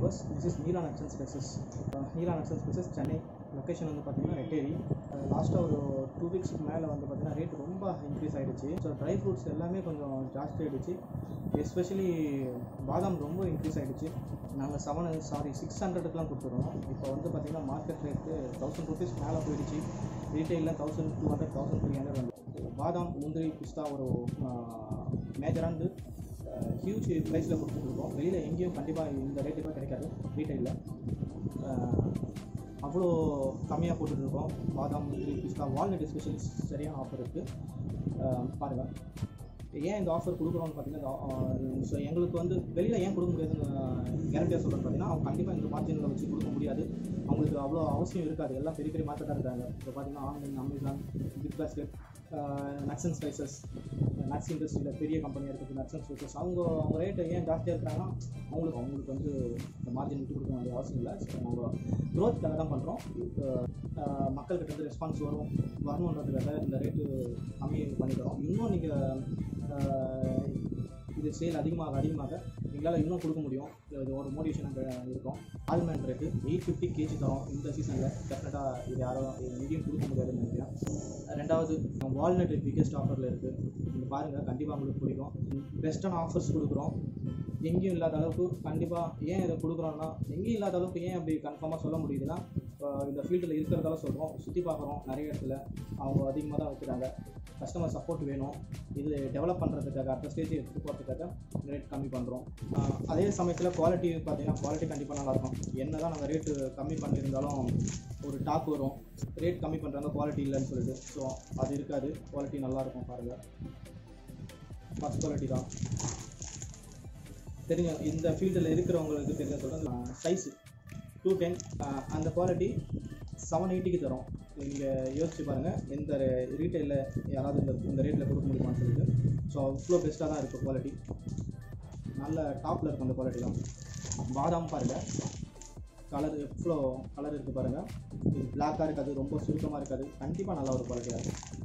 viewers, this is Neela Nuts and Spices. Neela Nuts and Spices Chennai location வந்து பார்த்தீங்கன்னா ரெட்டேரி. லாஸ்ட்டாக ஒரு 2 வீக்ஸ்க்கு மேலே வந்து பார்த்தீங்கன்னா ரேட் ரொம்ப இன்க்ரீஸ் ஆகிடுச்சு. ஸோ ட்ரை ஃப்ரூட்ஸ் எல்லாமே கொஞ்சம் ஜாஸ்தி ஆகிடுச்சு. எஸ்பெஷலி பாதாம் ரொம்ப இன்க்ரீஸ் ஆகிடுச்சு. நாங்கள் 600க்குலாம் கொடுத்துருவோம். இப்போ வந்து பார்த்திங்கன்னா மார்க்கெட் ரேட்டு 1000 rupees மேலே போயிடுச்சு. ரீட்டெயிலில் 1200 1300 வந்து பாதாம் முந்திரி பிஸ்தா ஒரு மேஜரானது ஹியூஜ் ப்ரைஸில் கொடுத்துட்ருக்கோம். வெளியில் எங்கேயும் கண்டிப்பாக இந்த ரேட்டுக்கு கிடைக்காது. ரீட்டெயிலில் அவ்வளோ கம்மியாக போட்டுட்ருக்கோம். பாதாம் முந்திரி பிஸ்தா வால்நட் எஸ்பெஷலி சரியான ஆஃபர் இருக்குது. பாருங்கள் ஏன் இந்த ஆஃபர் கொடுக்குறோன்னு பார்த்தீங்கன்னா, ஸோ எங்களுக்கு வந்து வெளியில் ஏன் கொடுக்க முடியாதுன்னு கேரண்டியாக சொல்கிறேன். பார்த்தீங்கன்னா அவங்க கண்டிப்பாக இந்த மார்ஜினில் வச்சு கொடுக்க முடியாது. அவங்களுக்கு அவ்வளோ அவசியம் இருக்காது. எல்லாம் பெரிய பெரிய மார்க்கெட்டாக இருக்காங்க. இப்போ பார்த்தீங்கன்னா online, Amazon, big basket, nuts and spices, nuts இண்டஸ்ட்ரியில் பெரிய கம்பெனியாக இருக்குது நட்ஸ் அண்ட் ஸ்பைசஸ். அவங்க ரேட்டு ஏன் ஜாஸ்தியாக இருக்கிறாங்கன்னா அவங்களுக்கு வந்து இந்த மார்ஜின் விட்டு கொடுக்க வேண்டிய அவசியம் இல்லை. ஸோ அவங்க க்ரோத்துக்காக தான் பண்ணுறோம். மக்கள்கிட்ட வந்து ரெஸ்பான்ஸ் வரணுன்றதுக்காக இந்த ரேட்டு கம்மி பண்ணிக்கிறோம். இன்னும் நீங்கள் இது சேல் அதிகமாக எங்களால் இன்னும் கொடுக்க முடியும். இது ஒரு மோட்டிவேஷனாக இருக்கும். ஆல்மண்ட் ரேட்டு 850 kg தரோம் இந்த சீசனில். டெஃபினட்டாக இது யாரும் எங்கேயும் கொடுக்க முடியாதுன்னு நினைக்கிறேன். ரெண்டாவது வால்நட் பிக்கெஸ்ட் ஆஃபரில் இருக்குது. நீங்கள் பாருங்கள், கண்டிப்பாக உங்களுக்கு பிடிக்கும். பெஸ்ட்டான ஆஃபர்ஸ் கொடுக்குறோம். எங்கேயும் இல்லாத அளவுக்கு கண்டிப்பாக ஏன் இதை கொடுக்குறோன்னா, எங்கேயும் இல்லாத அளவுக்கு ஏன் அப்படி கன்ஃபார்மாக சொல்ல முடியுதுன்னா, இந்த ஃபீல்டில் இருக்கிறதால சொல்கிறோம். சுற்றி பார்க்குறோம், நிறைய இடத்துல அவங்க அதிகமாக தான் வைக்கிறாங்க. கஸ்டமர் சப்போர்ட் வேணும். இது டெவலப் பண்ணுறதுக்காக அடுத்த ஸ்டேஜ் எடுத்துகிட்டு போகிறதுக்காக ரேட் கம்மி பண்ணுறோம். அதே சமயத்தில் குவாலிட்டி பார்த்தீங்கன்னா குவாலிட்டி கண்டிப்பாக நல்லாயிருக்கும். என்ன தான் நாங்கள் ரேட்டு கம்மி பண்ணியிருந்தாலும் ஒரு டாக் வரும், ரேட் கம்மி பண்ணுறாங்க குவாலிட்டி இல்லைன்னு சொல்லிட்டு. ஸோ அது இருக்காது, குவாலிட்டி நல்லாயிருக்கும். பாருங்கள், ஃபஸ்ட் குவாலிட்டி தான். தெரிஞ்ச இந்த ஃபீல்டில் இருக்கிறவங்களுக்கு தெரிஞ்ச சொல்கிறேன். சைஸு 210, அந்த குவாலிட்டி 780க்கு தரோம். நீங்கள் யோசிச்சு பாருங்கள், இந்த ரீட்டெயிலில் யாராவது இந்த ரேட்டில் கொடுக்க முடியுமான்னு சொல்லிட்டு. ஸோ அவ்வளோ பெஸ்ட்டாக தான் இருக்குது. குவாலிட்டி நல்ல டாப்பில் இருக்கும். அந்த குவாலிட்டி தான். பாதாம் பாருங்கள், கலர் எவ்வளோ கலர் இருக்குது பாருங்கள். இது பிளாக்காக இருக்காது, ரொம்ப சுருக்கமாக இருக்காது. கண்டிப்பாக நல்ல ஒரு குவாலிட்டியாக இருக்கும்.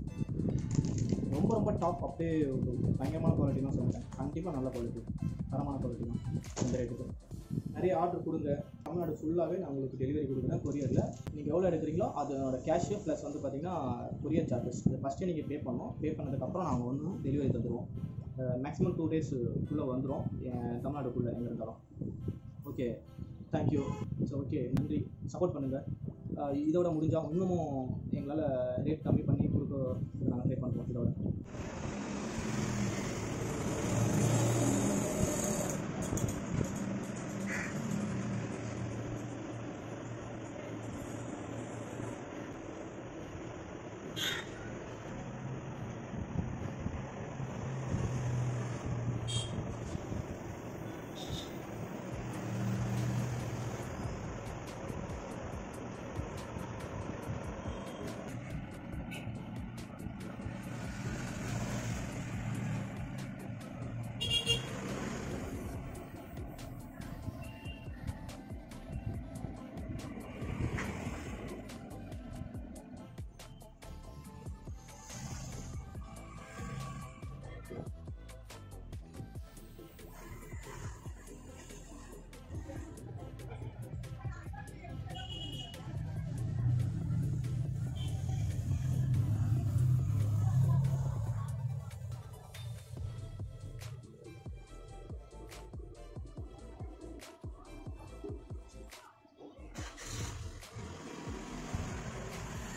ரொம்ப டாப், அப்படியே ஒரு பயங்கரமான குவாலிட்டி தான் சொல்லுவேன். கண்டிப்பாக நல்ல குவாலிட்டி, தரமான குவாலிட்டி தான் இந்த ரேட்டுக்கு. நிறைய ஆர்டர் கொடுங்க. தமிழ்நாடு ஃபுல்லாகவே நான் உங்களுக்கு டெலிவரி கொடுக்குறேன் கொரியரில். நீங்கள் எவ்வளோ எடுக்கிறீங்களோ அதோட கேஷு ப்ளஸ் வந்து பார்த்திங்கன்னா கொரியர் சார்ஜஸ் இது ஃபஸ்ட்டே நீங்கள் பே பண்ணணும். பே பண்ணதுக்கப்புறம் நாங்கள் வந்து டெலிவரி தந்துடுவோம். மேக்ஸிமம் 2 daysக்குள்ளே வந்துடும் தமிழ்நாடுக்குள்ளே எங்கே இருந்தாலும். Okay, thank you. ஸோ ஓகே, நன்றி. சப்போர்ட் பண்ணுங்கள். இதோட முடிஞ்சால் இன்னமும் எங்களால் ரேட் கம்மி பண்ணி கொடுக்க நாங்கள் ட்ரை பண்ணுறோம். இதோட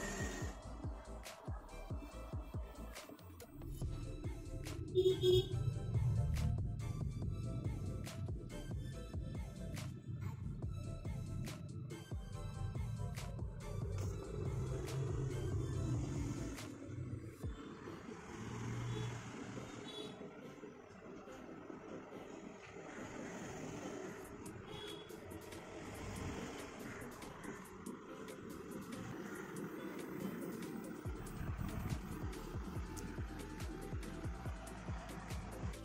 Beep beep.